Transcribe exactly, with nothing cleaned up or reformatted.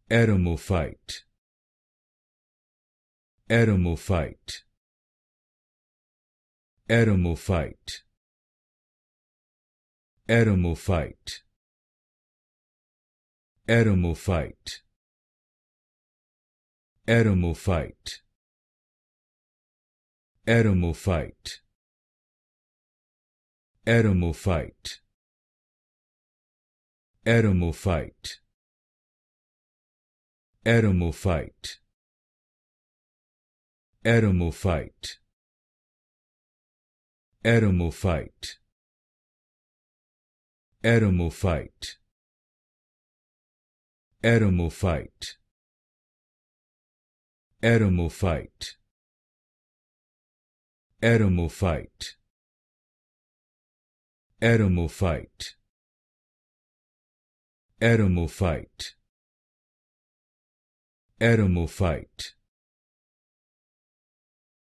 Eremophyte, Eremophyte, Eremophyte, Eremophyte, Eremophyte, Eremophyte, Eremophyte, Eremophyte, Eremophyte, Eremophyte, Eremophyte, Eremophyte, Eremophyte, Eremophyte, Eremophyte, Eremophyte, Eremophyte, Eremophyte, Eremophyte,